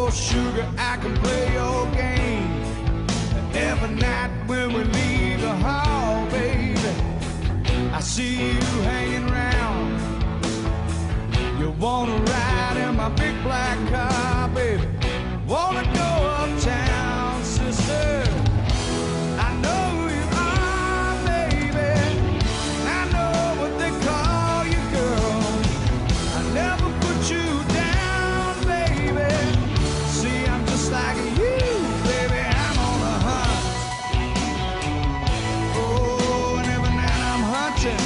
sugar, I can play your game. Every night when we leave the hall, baby, I see you hanging around. You wanna ride in my big black car, baby? Wanna go uptown, sister? I know who you are, baby. I know what they call you, girl. I never put you down, baby. See, I'm just like you, baby. I'm on the hunt. Oh, and every night I'm hunting.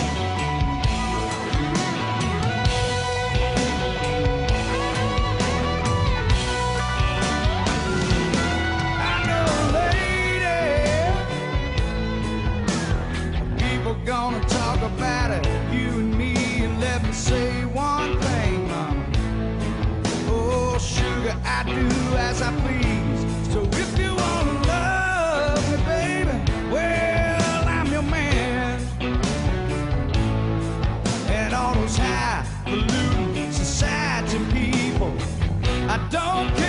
Gonna talk about it, you and me, and let me say one thing, mama. Oh, sugar, I do as I please. So if you wanna love me, baby, well, I'm your man. And all those highfalutin society people, I don't care.